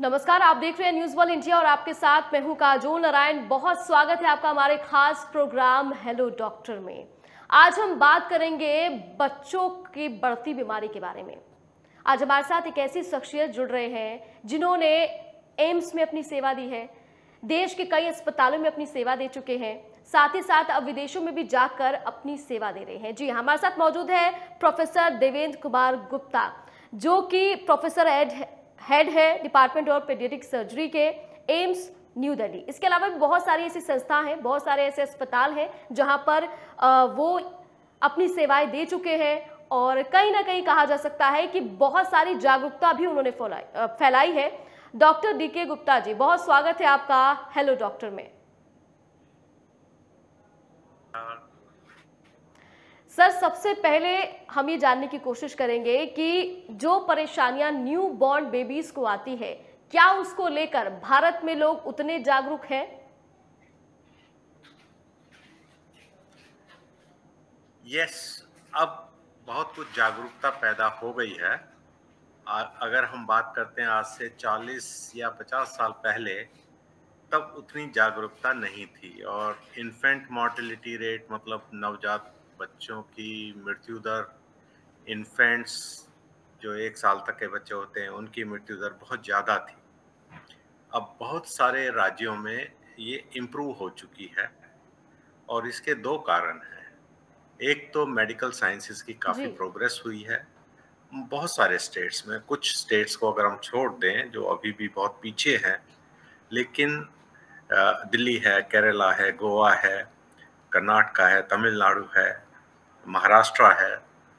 नमस्कार, आप देख रहे हैं न्यूज़ वर्ल्ड इंडिया और आपके साथ मैं हूं काजोल नारायण। बहुत स्वागत है आपका हमारे खास प्रोग्राम हेलो डॉक्टर में। आज हम बात करेंगे बच्चों की बढ़ती बीमारी के बारे में। आज हमारे साथ एक ऐसी शख्सियत जुड़ रहे हैं जिन्होंने एम्स में अपनी सेवा दी है, देश के कई अस्पतालों में अपनी सेवा दे चुके हैं, साथ ही साथ अब विदेशों में भी जाकर अपनी सेवा दे रहे हैं। जी, हमारे साथ मौजूद है प्रोफेसर देवेंद्र कुमार गुप्ता, जो कि प्रोफेसर हेड है डिपार्टमेंट ऑफ पीडियाट्रिक सर्जरी के एम्स न्यू दिल्ली। इसके अलावा भी बहुत सारी ऐसी संस्थाएं हैं, बहुत सारे ऐसे अस्पताल हैं जहां पर वो अपनी सेवाएं दे चुके हैं और कहीं ना कहीं कहा जा सकता है कि बहुत सारी जागरूकता भी उन्होंने फैलाई है। डॉक्टर डीके गुप्ता जी, बहुत स्वागत है आपका हेलो डॉक्टर में। सर, सबसे पहले हम ये जानने की कोशिश करेंगे कि जो परेशानियां न्यू बॉर्न बेबीज को आती है, क्या उसको लेकर भारत में लोग उतने जागरूक हैं? यस, अब बहुत कुछ जागरूकता पैदा हो गई है। अगर हम बात करते हैं आज से 40 या 50 साल पहले, तब उतनी जागरूकता नहीं थी और इन्फेंट मोर्टेलिटी रेट मतलब नवजात बच्चों की मृत्यु दर, इन्फेंट्स जो 1 साल तक के बच्चे होते हैं उनकी मृत्यु दर बहुत ज़्यादा थी। अब बहुत सारे राज्यों में ये इम्प्रूव हो चुकी है और इसके 2 कारण हैं। एक तो मेडिकल साइंसेस की काफ़ी प्रोग्रेस हुई है बहुत सारे स्टेट्स में। कुछ स्टेट्स को अगर हम छोड़ दें जो अभी भी बहुत पीछे हैं, लेकिन दिल्ली है, केरला है, गोवा है, कर्नाटका है, तमिलनाडु है, महाराष्ट्र है,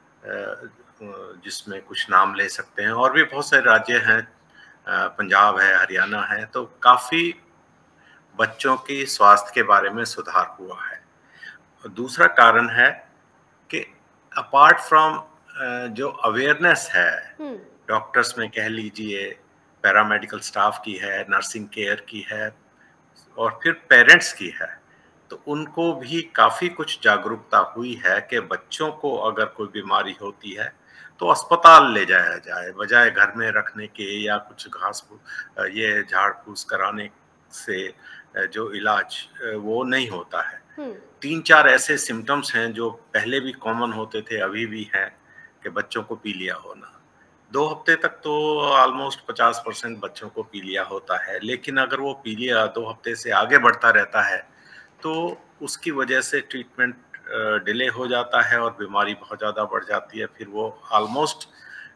जिसमें कुछ नाम ले सकते हैं, और भी बहुत सारे राज्य हैं, पंजाब है, हरियाणा है। तो काफ़ी बच्चों की स्वास्थ्य के बारे में सुधार हुआ है। दूसरा कारण है कि अपार्ट फ्रॉम जो अवेयरनेस है डॉक्टर्स में, कह लीजिए पैरामेडिकल स्टाफ की है, नर्सिंग केयर की है और फिर पेरेंट्स की है, तो उनको भी काफ़ी कुछ जागरूकता हुई है कि बच्चों को अगर कोई बीमारी होती है तो अस्पताल ले जाया जाए, बजाय घर में रखने के या कुछ घास ये झाड़ फूस कराने से जो इलाज वो नहीं होता है। 3-4 ऐसे सिम्टम्स हैं जो पहले भी कॉमन होते थे, अभी भी हैं, कि बच्चों को पीलिया होना। 2 हफ्ते तक तो ऑलमोस्ट 50% बच्चों को पीलिया होता है, लेकिन अगर वो पीलिया 2 हफ्ते से आगे बढ़ता रहता है तो उसकी वजह से ट्रीटमेंट डिले हो जाता है और बीमारी बहुत ज़्यादा बढ़ जाती है, फिर वो ऑलमोस्ट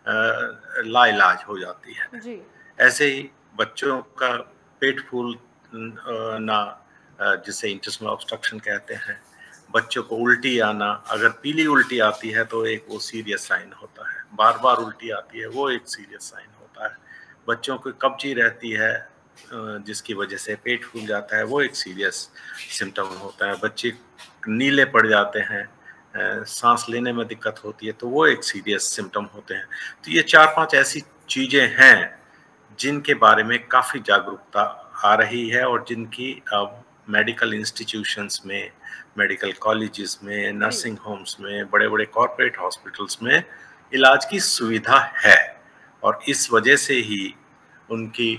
लाइलाज हो जाती है जी। ऐसे ही बच्चों का पेट फूलना, जिसे इंटेस्टिनल ऑब्स्ट्रक्शन कहते हैं, बच्चों को उल्टी आना, अगर पीली उल्टी आती है तो एक वो सीरियस साइन होता है, बार बार उल्टी आती है वो एक सीरियस साइन होता है, बच्चों को कब्जी रहती है जिसकी वजह से पेट फूल जाता है, वो एक सीरियस सिम्टम होता है, बच्चे नीले पड़ जाते हैं, सांस लेने में दिक्कत होती है, तो वो एक सीरियस सिम्टम होते हैं। तो ये 4-5 ऐसी चीज़ें हैं जिनके बारे में काफ़ी जागरूकता आ रही है और जिनकी अब मेडिकल इंस्टीट्यूशंस में, मेडिकल कॉलेजेस में, नर्सिंग होम्स में, बड़े बड़े कॉर्पोरेट हॉस्पिटल्स में इलाज की सुविधा है और इस वजह से ही उनकी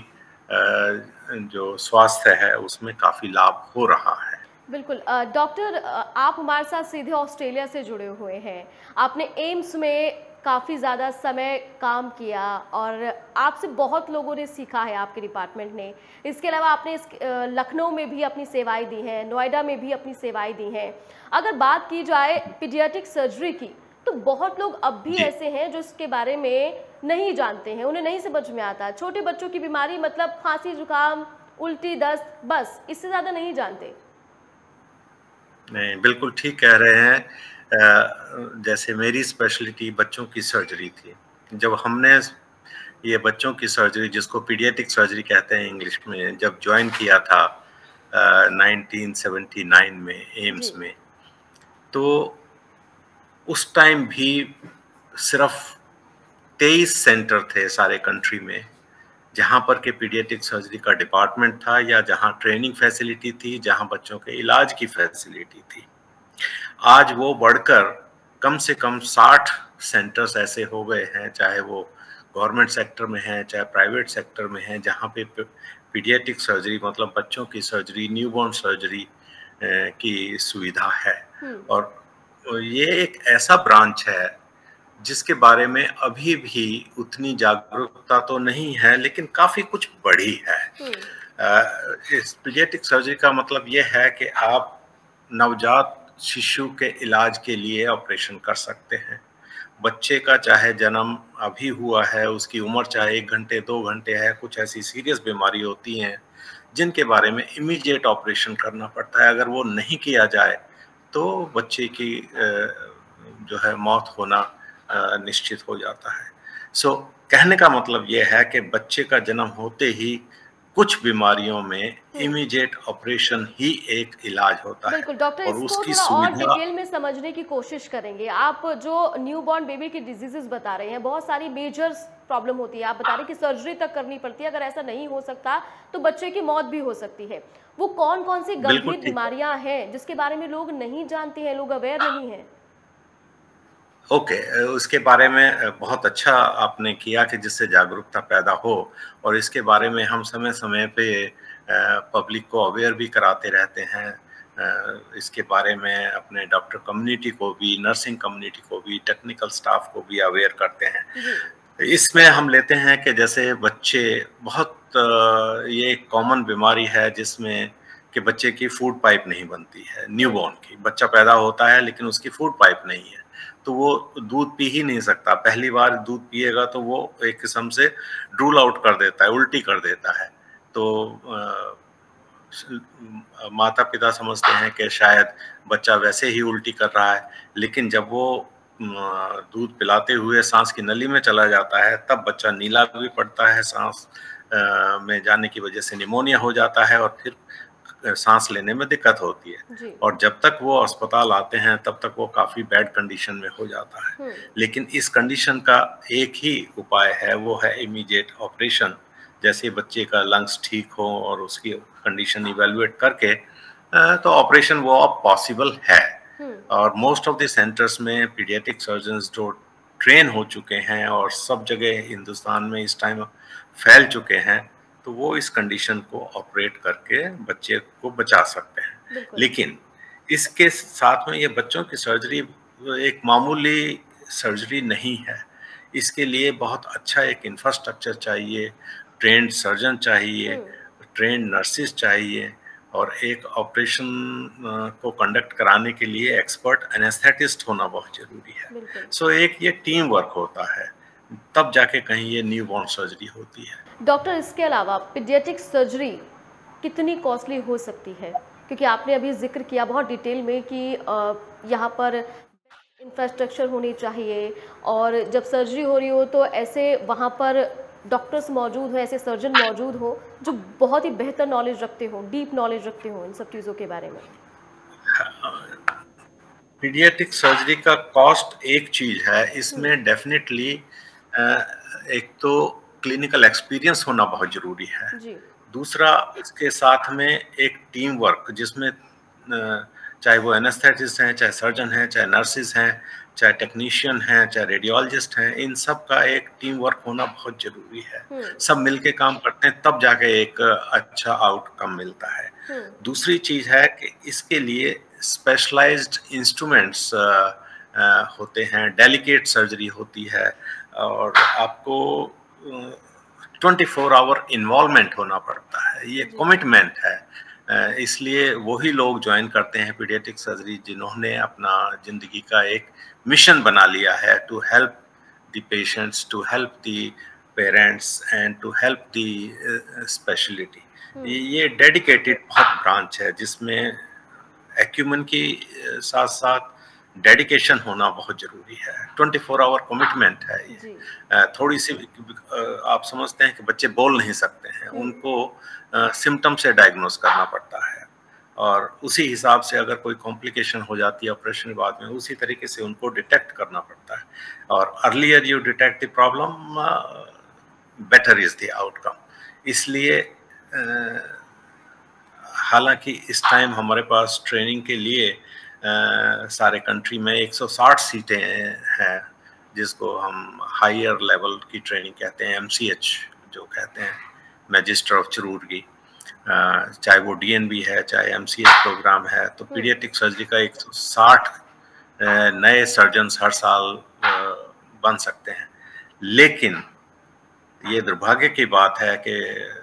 जो स्वास्थ्य है उसमें काफ़ी लाभ हो रहा है। बिल्कुल। डॉक्टर, आप हमारे साथ सीधे ऑस्ट्रेलिया से जुड़े हुए हैं। आपने एम्स में काफ़ी ज़्यादा समय काम किया और आपसे बहुत लोगों ने सीखा है आपके डिपार्टमेंट ने। इसके अलावा आपने लखनऊ में भी अपनी सेवाएं दी हैं, नोएडा में भी अपनी सेवाएं दी हैं। अगर बात की जाए पीडियाट्रिक सर्जरी की, तो बहुत लोग अब भी ऐसे हैं जो इसके बारे में नहीं जानते हैं, उन्हें नहीं समझ में आता। छोटे बच्चों की बीमारी मतलब खांसी, जुकाम, उल्टी, दस्त, बस इससे ज़्यादा नहीं जानते। नहीं, बिल्कुल ठीक कह रहे हैं। जैसे मेरी स्पेशलिटी बच्चों की सर्जरी थी। जब हमने ये बच्चों की सर्जरी, जिसको पीडियाट्रिक सर्जरी कहते हैं इंग्लिश में, जब ज्वाइन किया था 1979 में एम्स में, तो उस टाइम भी सिर्फ 23 सेंटर थे सारे कंट्री में जहाँ पर के पीडियाट्रिक सर्जरी का डिपार्टमेंट था या जहाँ ट्रेनिंग फैसिलिटी थी, जहाँ बच्चों के इलाज की फैसिलिटी थी। आज वो बढ़कर कम से कम 60 सेंटर्स ऐसे हो गए हैं, चाहे वो गवर्नमेंट सेक्टर में हैं चाहे प्राइवेट सेक्टर में हैं, जहाँ पे पीडियाट्रिक सर्जरी मतलब बच्चों की सर्जरी, न्यूबॉर्न सर्जरी की सुविधा है। और ये एक ऐसा ब्रांच है जिसके बारे में अभी भी उतनी जागरूकता तो नहीं है, लेकिन काफी कुछ बढ़ी है। इस पीडियाट्रिक सर्जरी का मतलब ये है कि आप नवजात शिशु के इलाज के लिए ऑपरेशन कर सकते हैं। बच्चे का चाहे जन्म अभी हुआ है, उसकी उम्र चाहे 1 घंटे 2 घंटे है, कुछ ऐसी सीरियस बीमारी होती हैं जिनके बारे में इमीडिएट ऑपरेशन करना पड़ता है। अगर वो नहीं किया जाए तो बच्चे की जो है मौत होना निश्चित हो जाता है। सो कहने का मतलब ये है कि बच्चे का जन्म होते ही कुछ बीमारियों में इमीडिएट ऑपरेशन ही एक इलाज होता है। बिल्कुल डॉक्टर, और इसको उसकी थोड़ा और सुविधा डिटेल में समझने की कोशिश करेंगे। आप जो न्यूबॉर्न बेबी की डिजीजेस बता रहे हैं, बहुत सारी मेजर प्रॉब्लम होती है। आप बता रहे हैं कि सर्जरी तक करनी पड़ती है, अगर ऐसा नहीं हो सकता तो बच्चे की मौत भी हो सकती है। वो कौन कौन सी गंभीर बीमारियां हैं जिसके बारे में लोग नहीं जानते हैं, लोग अवेयर नहीं है? ओके, उसके बारे में बहुत अच्छा आपने किया कि जिससे जागरूकता पैदा हो, और इसके बारे में हम समय समय पे पब्लिक को अवेयर भी कराते रहते हैं। इसके बारे में अपने डॉक्टर कम्युनिटी को भी, नर्सिंग कम्युनिटी को भी, टेक्निकल स्टाफ को भी अवेयर करते हैं। इसमें हम लेते हैं कि जैसे बच्चे बहुत ये एक कॉमन बीमारी है जिसमें कि बच्चे की फूड पाइप नहीं बनती है। न्यूबॉर्न की बच्चा पैदा होता है लेकिन उसकी फूड पाइप नहीं है, तो वो दूध पी ही नहीं सकता। पहली बार दूध पिएगा तो वो एक किस्म से ड्रूल आउट कर देता है, उल्टी कर देता है। तो माता पिता समझते हैं कि शायद बच्चा वैसे ही उल्टी कर रहा है, लेकिन जब वो दूध पिलाते हुए सांस की नली में चला जाता है तब बच्चा नीला भी पड़ता है, सांस में जाने की वजह से निमोनिया हो जाता है और फिर सांस लेने में दिक्कत होती है। और जब तक वो अस्पताल आते हैं तब तक वो काफी बैड कंडीशन में हो जाता है। लेकिन इस कंडीशन का एक ही उपाय है, वो है इमीडिएट ऑपरेशन। जैसे बच्चे का लंग्स ठीक हो और उसकी कंडीशन इवेलुएट करके तो ऑपरेशन वो अब पॉसिबल है। और मोस्ट ऑफ द सेंटर्स में पीडियाट्रिक सर्जन्स जो ट्रेन हो चुके हैं और सब जगह हिंदुस्तान में इस टाइम फैल चुके हैं, तो वो इस कंडीशन को ऑपरेट करके बच्चे को बचा सकते हैं। लेकिन इसके साथ में ये बच्चों की सर्जरी एक मामूली सर्जरी नहीं है। इसके लिए बहुत अच्छा एक इंफ्रास्ट्रक्चर चाहिए, ट्रेंड सर्जन चाहिए, ट्रेंड नर्सिस चाहिए, और एक ऑपरेशन को कंडक्ट कराने के लिए एक्सपर्ट एनेस्थेटिस्ट होना बहुत जरूरी है। सो एक ये टीम वर्क होता है, तब जाके कहीं ये न्यूबॉर्न सर्जरी होती है। डॉक्टर, इसके अलावा पीडियाट्रिक सर्जरी कितनी कॉस्टली हो सकती है? क्योंकि आपने अभी जिक्र किया बहुत डिटेल में कि यहाँ पर इंफ्रास्ट्रक्चर होनी चाहिए, और जब सर्जरी हो रही हो तो ऐसे वहाँ पर डॉक्टर्स मौजूद हो, ऐसे सर्जन मौजूद हो जो बहुत ही बेहतर नॉलेज रखते हो, डीप नॉलेज रखते हो इन सब चीज़ों के बारे में। पीडियाट्रिक सर्जरी का कॉस्ट एक चीज है, इसमें डेफिनेटली एक तो क्लिनिकल एक्सपीरियंस होना बहुत जरूरी है। दूसरा, इसके साथ में एक टीम वर्क जिसमें चाहे वो एनेस्थेटिस्ट हैं, चाहे सर्जन हैं, चाहे नर्सिस हैं, चाहे टेक्नीशियन हैं, चाहे रेडियोलॉजिस्ट हैं, इन सब का एक टीम वर्क होना बहुत जरूरी है। सब मिलके काम करते हैं तब जाके एक अच्छा आउटकम मिलता है। दूसरी चीज है कि इसके लिए स्पेशलाइज्ड इंस्ट्रूमेंट्स होते हैं, डेलिकेट सर्जरी होती है, और आपको 24 आवर इन्वॉल्वमेंट होना पड़ता है। ये कमिटमेंट है। इसलिए वही लोग ज्वाइन करते हैं पीडियाट्रिक सर्जरी जिन्होंने अपना जिंदगी का एक मिशन बना लिया है, to help the patients, to help the parents and to help the speciality. ये डेडिकेटेड बहुत ब्रांच है जिसमें एक्यूमेन की साथ साथ डेडिकेशन होना बहुत जरूरी है। 24 आवर कमिटमेंट है ये। थोड़ी सी आप समझते हैं कि बच्चे बोल नहीं सकते हैं, उनको सिम्टम से डायग्नोस करना पड़ता है, और उसी हिसाब से अगर कोई कॉम्प्लिकेशन हो जाती है ऑपरेशन के बाद में, उसी तरीके से उनको डिटेक्ट करना पड़ता है। और earlier you detect the problem, better is the outcome. इसलिए हालांकि इस टाइम हमारे पास ट्रेनिंग के लिए सारे कंट्री में 160 सीटें हैं, जिसको हम हायर लेवल की ट्रेनिंग कहते हैं, MCH जो कहते हैं, मैजिस्टर ऑफ चिरूर्गी, चाहे वो DNB है चाहे MCH प्रोग्राम है, तो पीडियाट्रिक सर्जरी का 160 नए सर्जन्स हर साल बन सकते हैं। लेकिन ये दुर्भाग्य की बात है कि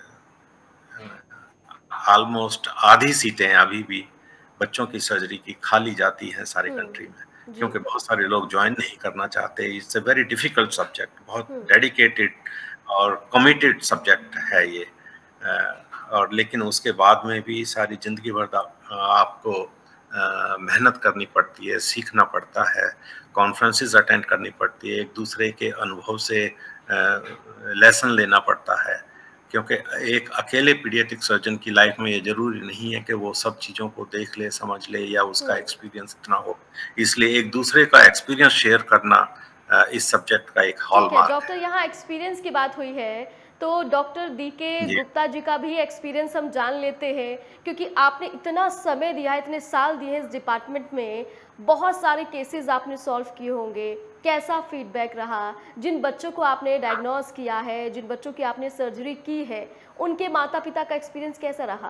ऑलमोस्ट आधी सीटें अभी भी बच्चों की सर्जरी की खाली जाती हैं सारी कंट्री में, क्योंकि बहुत सारे लोग ज्वाइन नहीं करना चाहते। It's a very difficult subject, बहुत डेडिकेटेड और कमिटेड सब्जेक्ट है ये। और लेकिन उसके बाद में भी सारी जिंदगी भर आपको मेहनत करनी पड़ती है, सीखना पड़ता है, कॉन्फ्रेंसेस अटेंड करनी पड़ती है, एक दूसरे के अनुभव से लेसन लेना पड़ता है, क्योंकि एक अकेले पीडियाट्रिक सर्जन की लाइफ में ये जरूरी नहीं है कि वो सब चीज़ों को देख ले, समझ ले या उसका एक्सपीरियंस इतना हो। इसलिए एक दूसरे का एक्सपीरियंस शेयर करना इस सब्जेक्ट का एक हॉलमार्क है। डॉक्टर, यहाँ एक्सपीरियंस की बात हुई है तो डॉक्टर DK गुप्ता जी का भी एक्सपीरियंस हम जान लेते हैं, क्योंकि आपने इतना समय दिया है, इतने साल दिए हैं इस डिपार्टमेंट में, बहुत सारे केसेस आपने सॉल्व किए होंगे। कैसा फीडबैक रहा? जिन बच्चों को आपने डायग्नोज किया है, जिन बच्चों की आपने सर्जरी की है, उनके माता पिता का एक्सपीरियंस कैसा रहा?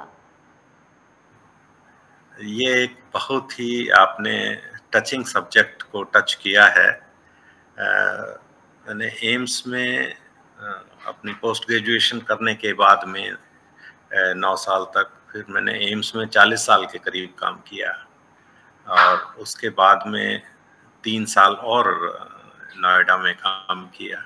ये एक बहुत ही आपने टचिंग सब्जेक्ट को टच किया है। मैंने एम्स में अपनी पोस्ट ग्रेजुएशन करने के बाद में 9 साल तक, फिर मैंने एम्स में 40 साल के करीब काम किया, और उसके बाद में 3 साल और नोएडा में काम किया।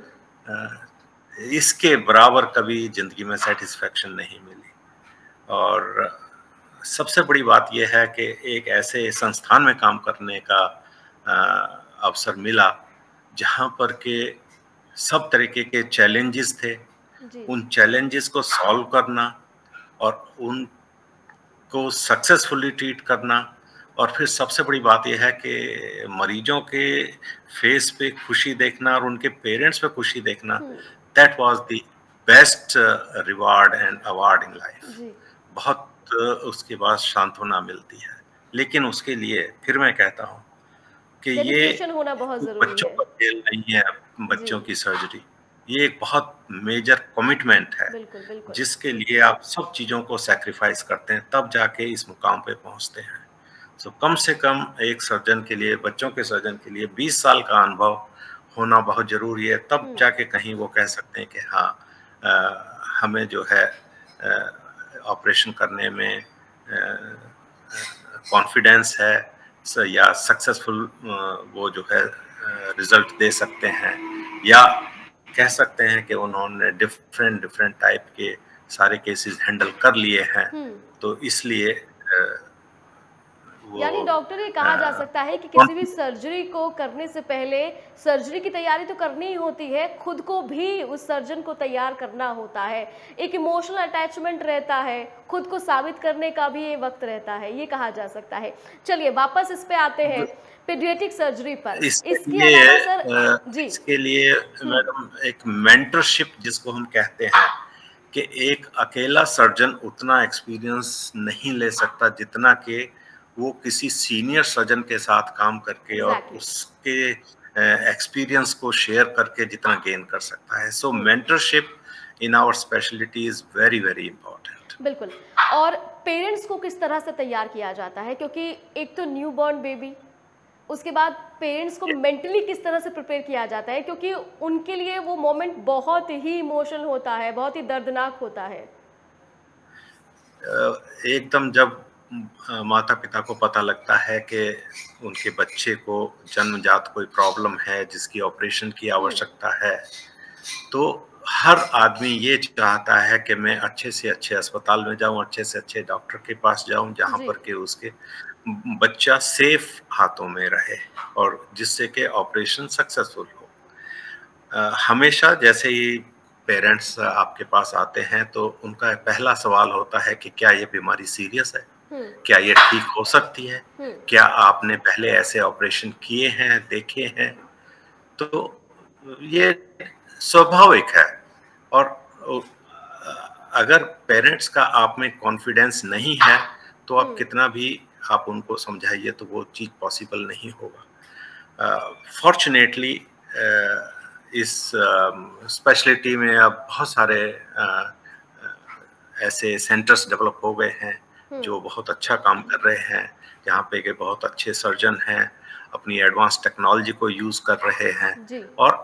इसके बराबर कभी जिंदगी में सेटिस्फेक्शन नहीं मिली। और सबसे बड़ी बात यह है कि एक ऐसे संस्थान में काम करने का अवसर मिला जहां पर के सब तरीके के चैलेंजेस थे, उन चैलेंजेस को सॉल्व करना और उनको सक्सेसफुली ट्रीट करना, और फिर सबसे बड़ी बात यह है कि मरीजों के फेस पे खुशी देखना और उनके पेरेंट्स पे खुशी देखना, that was the best reward and award in life. बहुत उसके बाद सांत्वना मिलती है, लेकिन उसके लिए फिर मैं कहता हूँ कि ये होना बहुत जरूरी बच्चों है। का खेल नहीं है। बच्चों की सर्जरी ये एक बहुत मेजर कमिटमेंट है, जिसके लिए आप सब चीजों को सैक्रिफाइस करते हैं, तब जाके इस मुकाम पे पहुंचते हैं। सो कम से कम एक सर्जन के लिए, बच्चों के सर्जन के लिए 20 साल का अनुभव होना बहुत जरूरी है, तब जाके कहीं वो कह सकते हैं कि हाँ हमें जो है ऑपरेशन करने में कॉन्फिडेंस है या सक्सेसफुल वो जो है रिजल्ट दे सकते हैं, या कह सकते हैं कि उन्होंने डिफरेंट टाइप के सारे केसेस हैंडल कर लिए हैं। तो इसलिए यानी डॉक्टर, ये कहा जा सकता है कि किसी भी सर्जरी को करने से पहले सर्जरी की तैयारी तो करनी ही होती है, खुद को भी उस सर्जन को तैयार करना होता है, एक इमोशनल अटैचमेंट रहता है, खुद को साबित करने का भी ये वक्त रहता है, ये कहा जा सकता है। चलिए वापस इस पे आते हैं, पीडियाट्रिक सर्जरी पर। इसके लिए मैडम एक मेंटरशिप जिसको हम कहते हैं, कि एक अकेला सर्जन उतना एक्सपीरियंस नहीं ले सकता जितना कि वो किसी सीनियर सर्जन के साथ काम करके और उसके एक्सपीरियंस को शेयर करके जितना गेन कर सकता है। So mentorship in our speciality is very very important. बिल्कुल। और पेरेंट्स को किस तरह से तैयार किया जाता है, क्योंकि एक तो न्यू बॉर्न बेबी, उसके बाद पेरेंट्स को मेंटली किस तरह से प्रिपेयर किया जाता है, क्योंकि उनके लिए वो मोमेंट बहुत ही इमोशनल होता है, बहुत ही दर्दनाक होता है। एकदम जब माता पिता को पता लगता है कि उनके बच्चे को जन्मजात कोई प्रॉब्लम है जिसकी ऑपरेशन की आवश्यकता है, तो हर आदमी ये चाहता है कि मैं अच्छे से अच्छे अस्पताल में जाऊं, अच्छे से अच्छे डॉक्टर के पास जाऊं, जहां पर के उसके बच्चा सेफ हाथों में रहे और जिससे कि ऑपरेशन सक्सेसफुल हो। हमेशा जैसे ही पेरेंट्स आपके पास आते हैं तो उनका पहला सवाल होता है कि क्या ये बीमारी सीरियस है, क्या ये ठीक हो सकती है, क्या आपने पहले ऐसे ऑपरेशन किए हैं, देखे हैं। तो ये स्वाभाविक है, और अगर पेरेंट्स का आप में कॉन्फिडेंस नहीं है तो आप कितना भी आप उनको समझाइए तो वो चीज़ पॉसिबल नहीं होगा। फॉर्चुनेटली इस स्पेशलिटी में अब बहुत सारे ऐसे सेंटर्स डेवलप हो गए हैं जो बहुत अच्छा काम कर रहे हैं, जहाँ पे के बहुत अच्छे सर्जन हैं, अपनी एडवांस टेक्नोलॉजी को यूज कर रहे हैं और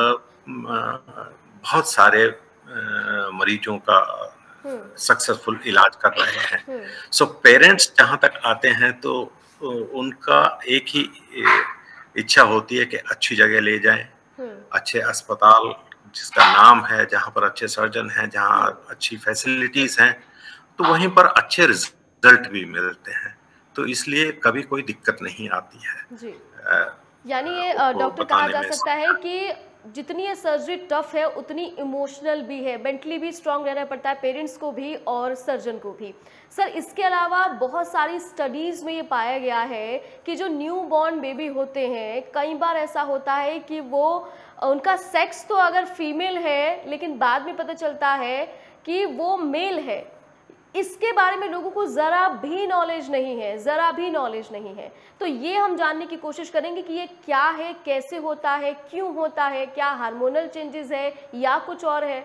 बहुत सारे मरीजों का सक्सेसफुल इलाज कर रहे हैं। सो पेरेंट्स जहाँ तक आते हैं तो उनका एक ही इच्छा होती है कि अच्छी जगह ले जाएं, अच्छे अस्पताल जिसका नाम है, जहाँ पर अच्छे सर्जन हैं, जहाँ अच्छी फैसिलिटीज हैं, तो वहीं पर अच्छे रिजल्ट भी मिलते हैं। तो इसलिए कभी कोई दिक्कत नहीं आती है जी। यानी ये डॉक्टर कहा जा सकता है कि जितनी ये सर्जरी टफ है उतनी इमोशनल भी है, मेंटली भी स्ट्रांग रहना पड़ता है पेरेंट्स को भी और सर्जन को भी। सर, इसके अलावा बहुत सारी स्टडीज़ में ये पाया गया है कि जो न्यू बॉर्न बेबी होते हैं, कई बार ऐसा होता है कि वो उनका सेक्स तो अगर फीमेल है लेकिन बाद में पता चलता है कि वो मेल है। इसके बारे में लोगों को ज़रा भी नॉलेज नहीं है। तो ये हम जानने की कोशिश करेंगे कि ये क्या है, कैसे होता है, क्यों होता है, क्या हार्मोनल चेंजेस है या कुछ और है?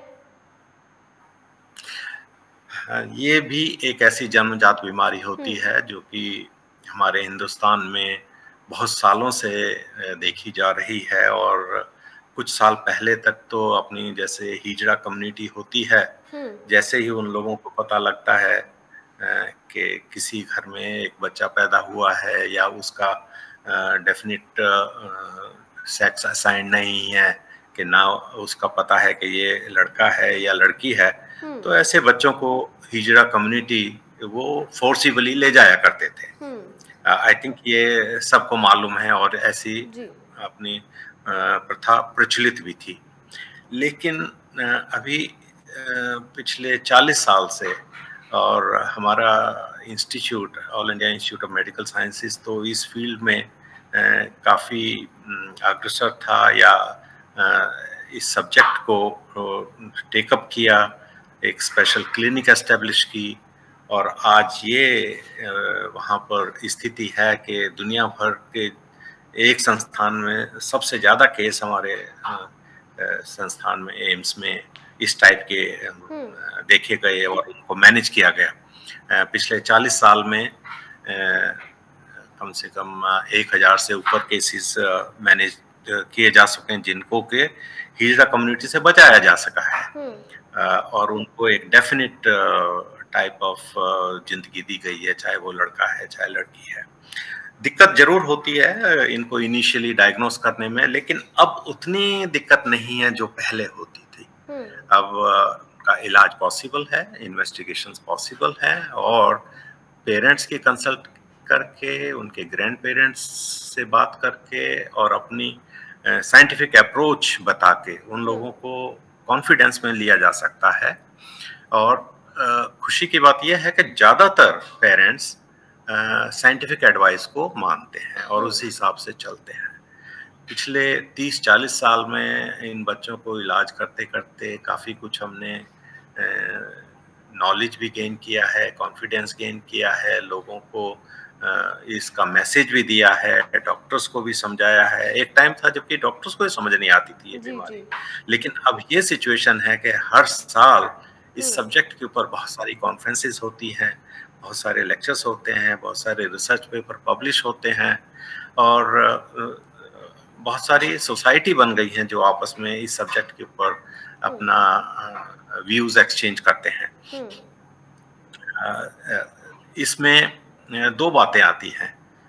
ये भी एक ऐसी जन्मजात बीमारी होती है जो कि हमारे हिंदुस्तान में बहुत सालों से देखी जा रही है और कुछ साल पहले तक तो अपनी जैसे हिजड़ा कम्युनिटी होती है, जैसे ही उन लोगों को पता लगता है कि किसी घर में एक बच्चा पैदा हुआ है या उसका डेफिनिट सेक्स असाइन नहीं है, कि ना उसका पता है कि ये लड़का है या लड़की है, तो ऐसे बच्चों को हिजड़ा कम्युनिटी वो फोर्सिबली ले जाया करते थे। आई थिंक ये सबको मालूम है और ऐसी अपनी प्रथा प्रचलित भी थी। लेकिन अभी पिछले 40 साल से और हमारा institute, all India institute of medical sciences, तो इस फील्ड में काफ़ी अग्रसर था या इस सब्जेक्ट को टेकअप किया, एक स्पेशल क्लिनिक एस्टेब्लिश की और आज ये वहाँ पर स्थिति है कि दुनिया भर के एक संस्थान में सबसे ज़्यादा केस हमारे संस्थान में, एम्स में इस टाइप के देखे गए और उनको मैनेज किया गया। पिछले 40 साल में कम से कम 1000 से ऊपर केसेस मैनेज किए जा सके जिनको के हिजड़ा कम्युनिटी से बचाया जा सका है और उनको एक डेफिनिट टाइप ऑफ जिंदगी दी गई है, चाहे वो लड़का है चाहे लड़की है। दिक्कत जरूर होती है इनको इनिशियली डायग्नोस करने में, लेकिन अब उतनी दिक्कत नहीं है जो पहले होती थी। अब का इलाज पॉसिबल है, इन्वेस्टिगेशंस पॉसिबल है और पेरेंट्स की कंसल्ट करके, उनके ग्रैंड पेरेंट्स से बात करके और अपनी साइंटिफिक अप्रोच बता के उन लोगों को कॉन्फिडेंस में लिया जा सकता है। और खुशी की बात यह है कि ज़्यादातर पेरेंट्स साइंटिफिक एडवाइस को मानते हैं और उसी हिसाब से चलते हैं। पिछले 30-40 साल में इन बच्चों को इलाज करते करते काफ़ी कुछ हमने नॉलेज भी गेन किया है, कॉन्फिडेंस गेन किया है, लोगों को इसका मैसेज भी दिया है, डॉक्टर्स को भी समझाया है। एक टाइम था जबकि डॉक्टर्स को ही समझ नहीं आती थी ये बीमारी, लेकिन अब ये सिचुएशन है कि हर साल इस सब्जेक्ट के ऊपर बहुत सारी कॉन्फ्रेंसेस होती हैं, बहुत सारे लेक्चर्स होते हैं, बहुत सारे रिसर्च पेपर पब्लिश होते हैं और बहुत सारी सोसाइटी बन गई हैं जो आपस में इस सब्जेक्ट के ऊपर अपना व्यूज एक्सचेंज करते हैं। इसमें दो बातें आती हैं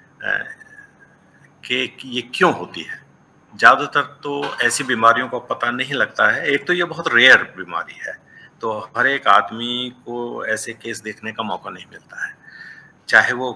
कि ये क्यों होती है। ज़्यादातर तो ऐसी बीमारियों को पता नहीं लगता है। एक तो ये बहुत रेयर बीमारी है, तो हर एक आदमी को ऐसे केस देखने का मौका नहीं मिलता है, चाहे वो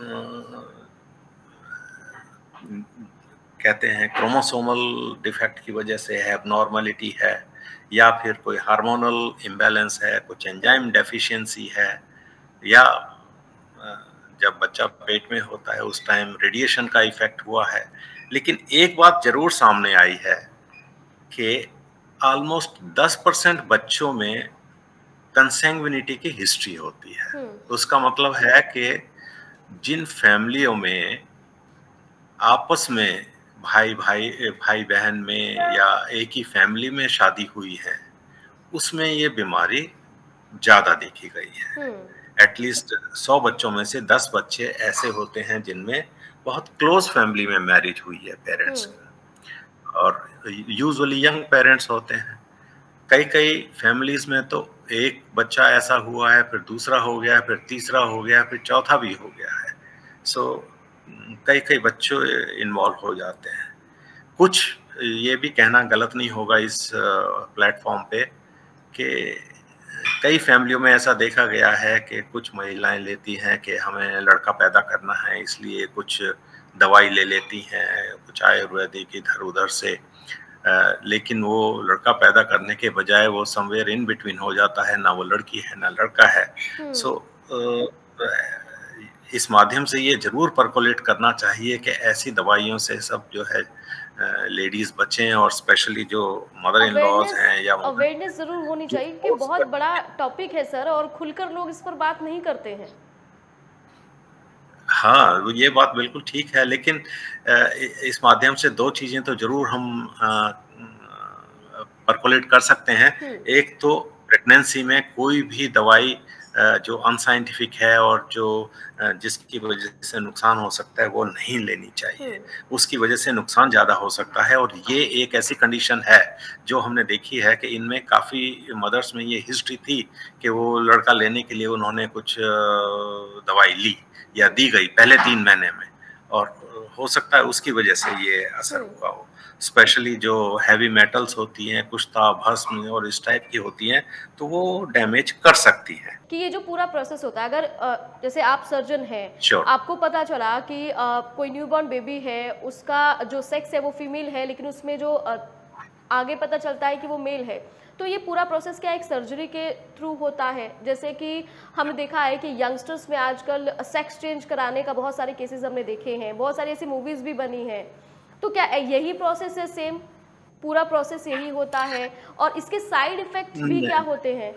कहते हैं क्रोमोसोमल डिफेक्ट की वजह से है, एबनॉर्मलिटी है, या फिर कोई हार्मोनल इम्बैलेंस है, कुछ एंजाइम डेफिशिएंसी है, या जब बच्चा पेट में होता है उस टाइम रेडिएशन का इफेक्ट हुआ है। लेकिन एक बात जरूर सामने आई है कि ऑलमोस्ट 10% बच्चों में कंसैंग्विनिटी की हिस्ट्री होती है। उसका मतलब है कि जिन फैमिलियों में आपस में भाई बहन में या एक ही फैमिली में शादी हुई है, उसमें ये बीमारी ज्यादा देखी गई है। एटलीस्ट 100 बच्चों में से 10 बच्चे ऐसे होते हैं जिनमें बहुत क्लोज फैमिली में मैरिज हुई है पेरेंट्स की, और यूजुअली यंग पेरेंट्स होते हैं। कई कई फैमिलीज में तो एक बच्चा ऐसा हुआ है, फिर दूसरा हो गया, फिर तीसरा हो गया, फिर चौथा भी हो गया है। सो कई कई बच्चे इन्वॉल्व हो जाते हैं। कुछ ये भी कहना गलत नहीं होगा इस प्लेटफॉर्म पे कि कई फैमिलियों में ऐसा देखा गया है कि कुछ महिलाएं लेती हैं कि हमें लड़का पैदा करना है, इसलिए कुछ दवाई ले लेती हैं, कुछ आयुर्वेदिक इधर उधर से, लेकिन वो लड़का पैदा करने के बजाय वो समवेयर इन बिटवीन हो जाता है, ना वो लड़की है ना लड़का है। सो इस माध्यम से ये जरूर परकोलेट करना चाहिए कि ऐसी दवाइयों से सब जो है लेडीज बचें, और स्पेशली जो मदर इन लॉज हैं या अवेयरनेस जरूर होनी चाहिए कि बहुत बड़ा टॉपिक है सर, और खुलकर लोग इस पर बात नहीं करते हैं। हाँ, ये बात बिल्कुल ठीक है, लेकिन इस माध्यम से दो चीजें तो जरूर हम परकोलेट कर सकते हैं। एक तो प्रेगनेंसी में कोई भी दवाई जो अनसाइंटिफिक है और जो जिसकी वजह से नुकसान हो सकता है वो नहीं लेनी चाहिए। उसकी वजह से नुकसान ज्यादा हो सकता है, और ये एक ऐसी कंडीशन है जो हमने देखी है कि इनमें काफी मदर्स में ये हिस्ट्री थी कि वो लड़का लेने के लिए उन्होंने कुछ दवाई ली या दी गई पहले 3 महीने में, और हो सकता है उसकी वजह से ये असर हुआ हो। स्पेशली जो हैवी मेटल्स होती हैं, कुश्ता, भस्म और इस टाइप की होती हैं, तो वो डैमेज कर सकती है। कि ये जो पूरा प्रोसेस होता है, अगर जैसे आप सर्जन हैं, आपको पता चला कि कोई न्यूबॉर्न बेबी है, उसका जो सेक्स है वो फीमेल है, लेकिन उसमें जो आगे पता चलता है कि वो मेल है, तो ये पूरा प्रोसेस क्या एक सर्जरी के थ्रू होता है? जैसे कि हमने देखा है कि यंगस्टर्स में आजकल सेक्स चेंज कराने का बहुत सारे केसेस हमने देखे हैं, बहुत सारी ऐसी मूवीज भी बनी हैं, तो क्या यही प्रोसेस है? सेम पूरा प्रोसेस यही होता है? और इसके साइड इफेक्ट्स भी क्या होते हैं?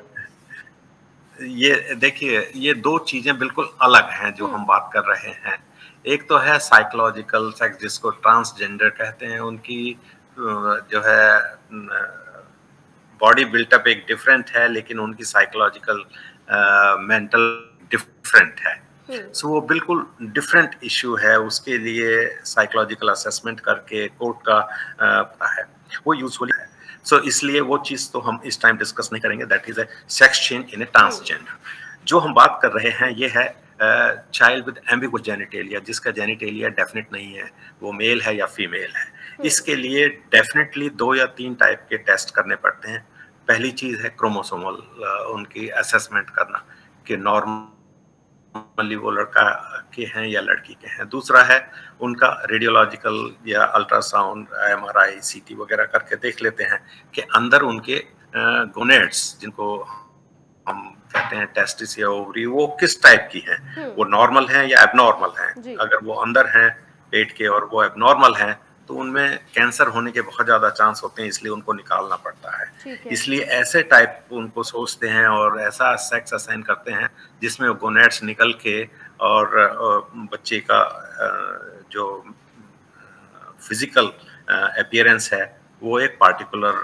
ये देखिए, ये दो चीजें बिल्कुल अलग हैं जो हम बात कर रहे हैं। एक तो है साइकोलॉजिकल सेक्स, जिसको ट्रांसजेंडर कहते हैं, उनकी जो है बॉडी बिल्टअप एक डिफरेंट है, लेकिन उनकी साइकोलॉजिकल मेंटल डिफरेंट है। सो वो बिल्कुल डिफरेंट इश्यू है, उसके लिए साइकोलॉजिकल असेसमेंट करके कोर्ट का पता है, वो यूजुअली है। सो इसलिए वो चीज तो हम इस टाइम डिस्कस नहीं करेंगे, that is a sex change in a transgender. जो हम बात कर रहे हैं ये है चाइल्ड विद एम्बिगुअस जेनिटेलिया, जिसका जेनिटेलिया डेफिनेट नहीं है, वो मेल है या फीमेल है। इसके लिए डेफिनेटली 2 या 3 टाइप के टेस्ट करने पड़ते हैं। पहली चीज है क्रोमोसोमल उनकी असेसमेंट करना कि नॉर्मली वो लड़का के हैं या लड़की के हैं। दूसरा है उनका रेडियोलॉजिकल या अल्ट्रासाउंड, MRI, CT वगैरह करके देख लेते हैं कि अंदर उनके गोनेड्स, जिनको हम कहते हैं टेस्टिस या ओवरी, वो किस टाइप की हैं, वो नॉर्मल हैं या एबनॉर्मल हैं। अगर वो अंदर हैं पेट के और वो एबनॉर्मल हैं, तो उनमें कैंसर होने के बहुत ज्यादा चांस होते हैं, इसलिए उनको निकालना पड़ता है। इसलिए ऐसे टाइप उनको सोचते हैं और ऐसा सेक्स असाइन करते हैं जिसमें गोनेड्स निकल के और बच्चे का जो फिजिकल अपीयरेंस है वो एक पार्टिकुलर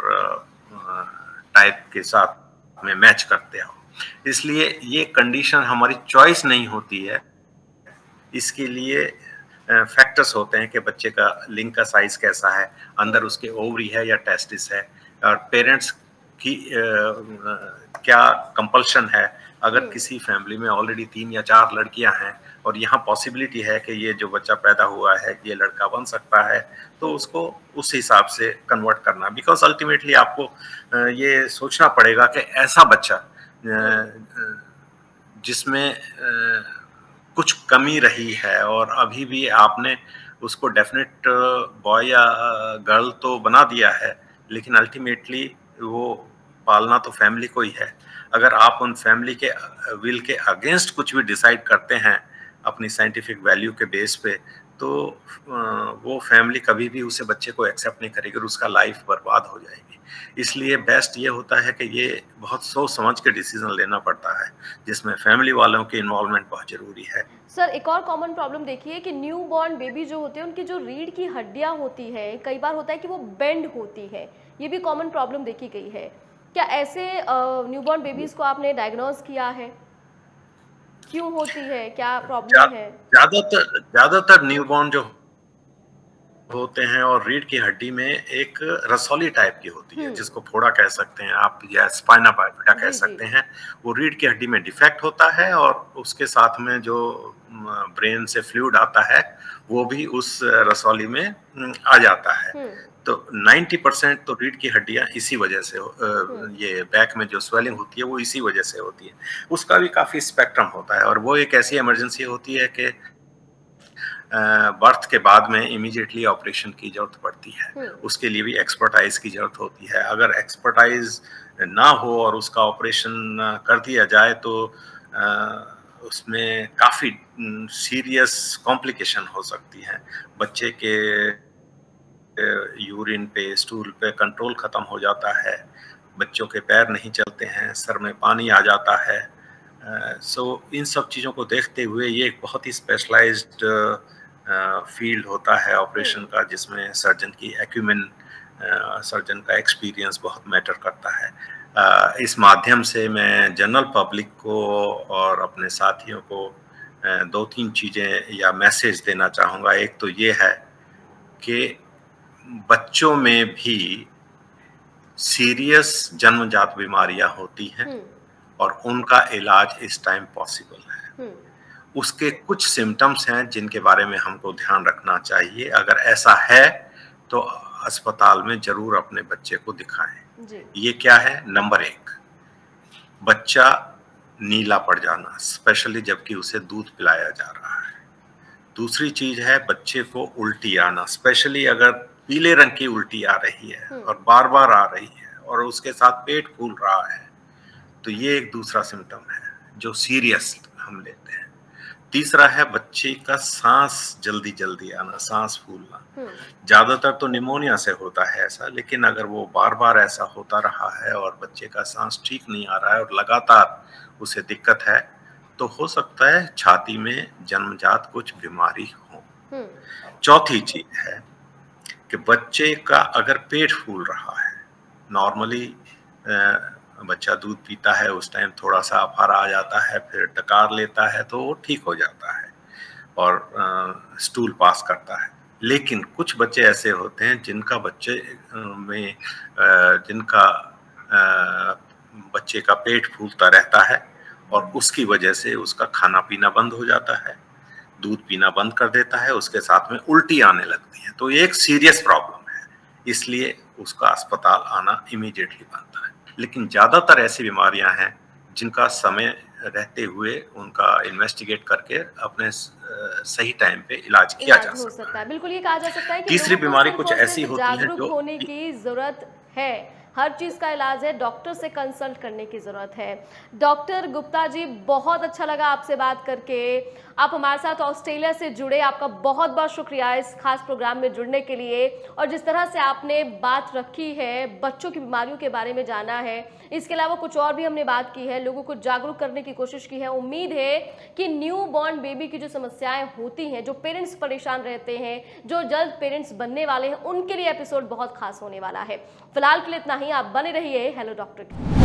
टाइप के साथ में मैच करते हो। इसलिए ये कंडीशन हमारी चॉइस नहीं होती है। इसके लिए फैक्टर्स होते हैं कि बच्चे का लिंग का साइज कैसा है, अंदर उसके ओवरी है या टेस्टिस है, और पेरेंट्स की क्या कंपल्शन है। अगर किसी फैमिली में ऑलरेडी 3 या 4 लड़कियां हैं और यहाँ पॉसिबिलिटी है कि ये जो बच्चा पैदा हुआ है ये लड़का बन सकता है, तो उसको उस हिसाब से कन्वर्ट करना, बिकॉज अल्टीमेटली आपको ये सोचना पड़ेगा कि ऐसा बच्चा जिसमें कुछ कमी रही है और अभी भी आपने उसको डेफिनेट बॉय या गर्ल तो बना दिया है, लेकिन अल्टीमेटली वो पालना तो फैमिली को ही है। अगर आप उन फैमिली के विल के अगेंस्ट कुछ भी डिसाइड करते हैं अपनी साइंटिफिक वैल्यू के बेस पे, तो वो फैमिली कभी भी उसे बच्चे को एक्सेप्ट नहीं करेगी और उसका लाइफ बर्बाद हो जाएगी। इसलिए बेस्ट ये होता है कि ये बहुत सोच समझ के डिसीजन लेना पड़ता है, जिसमें फैमिली वालों की इन्वॉल्वमेंट बहुत ज़रूरी है। सर, एक और कॉमन प्रॉब्लम देखिए कि न्यू बॉर्न बेबी जो होते हैं उनकी जो रीढ़ की हड्डियां होती हैं, कई बार होता है कि वो बेंड होती है। ये भी कॉमन प्रॉब्लम देखी गई है। क्या ऐसे न्यू बॉर्न बेबीज को आपने डायग्नोज किया है? क्यों होती है, क्या प्रॉब्लम है? ज़्यादातर न्यूबॉर्न जो होते हैं और रीढ़ की हड्डी में एक रसौली टाइप की होती है, जिसको फोड़ा कह सकते हैं आप या स्पाइना बाइफिडा कह सकते हैं। वो रीढ़ की हड्डी में डिफेक्ट होता है और उसके साथ में जो ब्रेन से फ्लूइड आता है वो भी उस रसौली में आ जाता है। तो 90% तो रीढ़ की हड्डियां इसी वजह से ये बैक में जो स्वेलिंग होती है वो इसी वजह से होती है। उसका भी काफी स्पेक्ट्रम होता है और वो एक ऐसी इमरजेंसी होती है कि बर्थ के बाद में इमीडिएटली ऑपरेशन की जरूरत पड़ती है। उसके लिए भी एक्सपर्टाइज की जरूरत होती है। अगर एक्सपर्टाइज ना हो और उसका ऑपरेशन कर दिया जाए तो उसमें काफी सीरियस कॉम्प्लिकेशन हो सकती है। बच्चे के यूरिन पे, स्टूल पे कंट्रोल खत्म हो जाता है, बच्चों के पैर नहीं चलते हैं, सर में पानी आ जाता है। इन सब चीज़ों को देखते हुए ये एक बहुत ही स्पेशलाइज्ड फील्ड होता है ऑपरेशन का, जिसमें सर्जन की एक्यूमेन, सर्जन का एक्सपीरियंस बहुत मैटर करता है। इस माध्यम से मैं जनरल पब्लिक को और अपने साथियों को 2-3 चीज़ें या मैसेज देना चाहूँगा। एक तो ये है कि बच्चों में भी सीरियस जन्मजात बीमारियां होती हैं और उनका इलाज इस टाइम पॉसिबल है। उसके कुछ सिम्टम्स हैं जिनके बारे में हमको ध्यान रखना चाहिए। अगर ऐसा है तो अस्पताल में जरूर अपने बच्चे को दिखाएं। ये क्या है? नंबर 1, बच्चा नीला पड़ जाना, स्पेशली जबकि उसे दूध पिलाया जा रहा है। दूसरी चीज है बच्चे को उल्टी आना, स्पेशली अगर पीले रंग की उल्टी आ रही है और बार बार आ रही है और उसके साथ पेट फूल रहा है, तो ये एक दूसरा सिम्टम है जो सीरियस हम लेते हैं। तीसरा है बच्चे का सांस जल्दी जल्दी आना, सांस फूलना। ज्यादातर तो निमोनिया से होता है ऐसा, लेकिन अगर वो बार बार ऐसा होता रहा है और बच्चे का सांस ठीक नहीं आ रहा है और लगातार उसे दिक्कत है, तो हो सकता है छाती में जन्मजात कुछ बीमारी हो। चौथी चीज है कि बच्चे का अगर पेट फूल रहा है, नॉर्मली बच्चा दूध पीता है उस टाइम थोड़ा सा अफारा आ जाता है, फिर डकार लेता है तो वो ठीक हो जाता है और स्टूल पास करता है। लेकिन कुछ बच्चे ऐसे होते हैं जिनका बच्चे का पेट फूलता रहता है और उसकी वजह से उसका खाना पीना बंद हो जाता है, दूध पीना बंद कर देता है, उसके साथ में उल्टी आने लगती है। तो ये एक सीरियस प्रॉब्लम है, इसलिए उसका अस्पताल आना इमीडिएटली बनता है। लेकिन ज़्यादातर ऐसी बीमारियां हैं जिनका समय रहते हुए उनका इन्वेस्टिगेट करके अपने सही टाइम पे इलाज किया जा सकता है। बिल्कुल, ये कहा जा सकता है कि तीसरी बीमारी कुछ ऐसी होती है जागरूक होने की जरूरत है। हर चीज़ का इलाज है, डॉक्टर से कंसल्ट करने की ज़रूरत है। डॉक्टर गुप्ता जी, बहुत अच्छा लगा आपसे बात करके। आप हमारे साथ ऑस्ट्रेलिया से जुड़े, आपका बहुत बहुत शुक्रिया इस खास प्रोग्राम में जुड़ने के लिए। और जिस तरह से आपने बात रखी है, बच्चों की बीमारियों के बारे में जाना है, इसके अलावा कुछ और भी हमने बात की है, लोगों को जागरूक करने की कोशिश की है। उम्मीद है कि न्यू बॉर्न बेबी की जो समस्याएं होती हैं, जो पेरेंट्स परेशान रहते हैं, जो जल्द पेरेंट्स बनने वाले हैं, उनके लिए एपिसोड बहुत खास होने वाला है। फिलहाल के लिए इतना ही। आप बने रहिए हेलो डॉक्टर।